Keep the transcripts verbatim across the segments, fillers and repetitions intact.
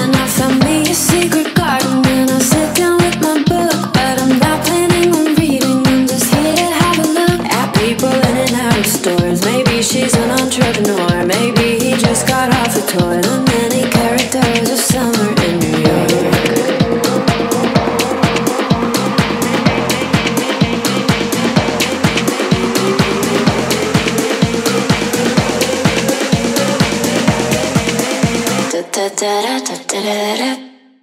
and I found me a secret garden, and I sit down with my book, but I'm not planning on reading. I'm just here to have a look at people in and out of stores. Maybe she's an entrepreneur, maybe he just got off the tour. The many characters of summer in New York. Da da da da da da.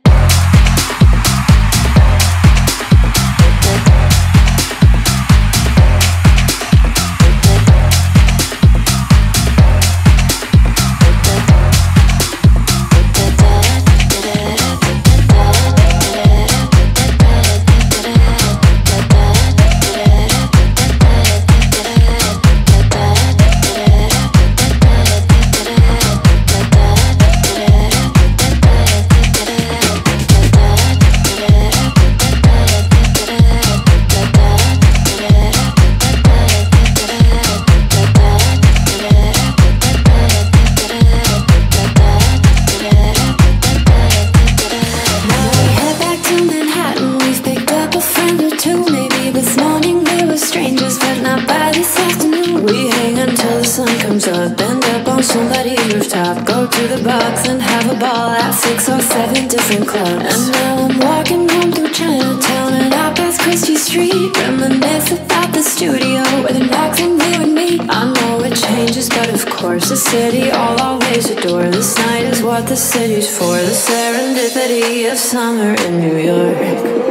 Different clubs. And now I'm walking home through Chinatown and I pass Christie Street, reminisce about the studio where the knocks and you and me. I know it changes, but of course the city I'll always adore. This night is what the city's for, the serendipity of summer in New York.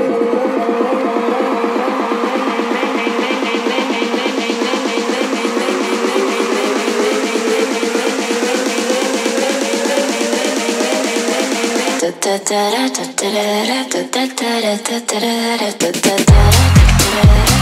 Da da da da da da da da da da da da da da da.